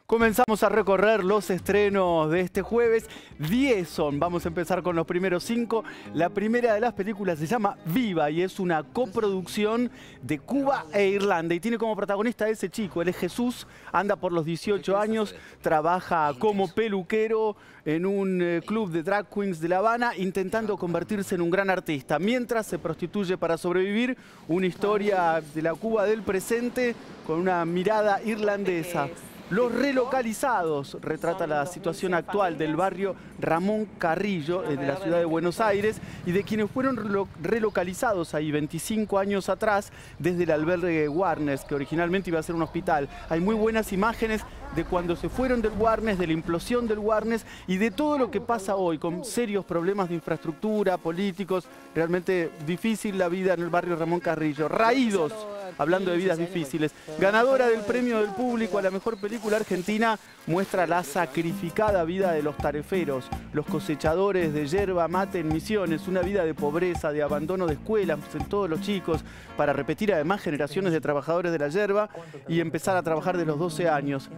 Comenzamos a recorrer los estrenos de este jueves. 10 son. Vamos a empezar con los primeros 5. La primera de las películas se llama Viva y es una coproducción de Cuba e Irlanda. Y tiene como protagonista a ese chico. Él es Jesús, anda por los 18 años, trabaja como peluquero en un club de drag queens de La Habana, intentando convertirse en un gran artista. Mientras se prostituye para sobrevivir, una historia de la Cuba del presente con una mirada irlandesa. Los relocalizados retrata la situación actual del barrio Ramón Carrillo de la ciudad de Buenos Aires y de quienes fueron relocalizados ahí 25 años atrás desde el albergue Warnes, que originalmente iba a ser un hospital. Hay muy buenas imágenes de cuando se fueron del Warnes, de la implosión del Warnes y de todo lo que pasa hoy con serios problemas de infraestructura, políticos. Realmente difícil la vida en el barrio Ramón Carrillo. Raídos, hablando de vidas difíciles. Ganadora del premio del público a la mejor película argentina, muestra la sacrificada vida de los tareferos, los cosechadores de yerba mate en Misiones, una vida de pobreza, de abandono de escuelas en todos los chicos, para repetir además generaciones de trabajadores de la yerba y empezar a trabajar de los 12 años.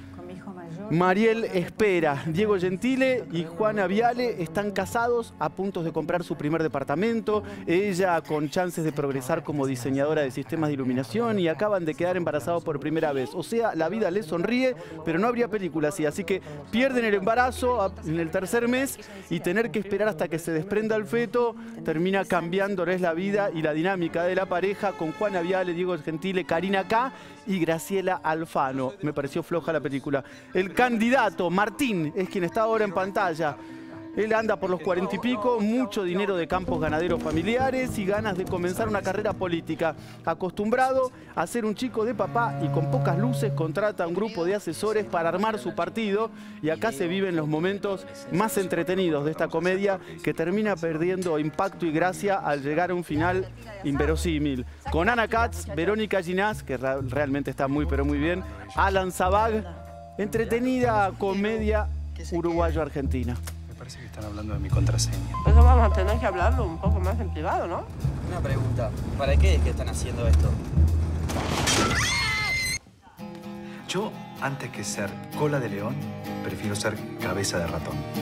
Mariel Espera, Diego Gentile y Juana Viale están casados, a punto de comprar su primer departamento. Ella con chances de progresar como diseñadora de sistemas de iluminación y acaban de quedar embarazados por primera vez. O sea, la vida les sonríe, pero no habría película así. Así que pierden el embarazo en el tercer mes y tener que esperar hasta que se desprenda el feto termina cambiándoles la vida y la dinámica de la pareja con Juana Viale, Diego Gentile, Karina K y Graciela Alfano. Me pareció floja la película. El candidato, Martín, es quien está ahora en pantalla. Él anda por los 40 y pico, mucho dinero de campos ganaderos familiares y ganas de comenzar una carrera política. Acostumbrado a ser un chico de papá y con pocas luces, contrata a un grupo de asesores para armar su partido. Y acá se viven los momentos más entretenidos de esta comedia que termina perdiendo impacto y gracia al llegar a un final inverosímil. Con Ana Katz, Verónica Ginás, que realmente está muy pero muy bien, Alan Zabag, entretenida comedia uruguayo-argentina. Parece que están hablando de mi contraseña. Eso vamos a tener que hablarlo un poco más en privado, ¿no? Una pregunta, ¿para qué es que están haciendo esto? Yo, antes que ser cola de león, prefiero ser cabeza de ratón.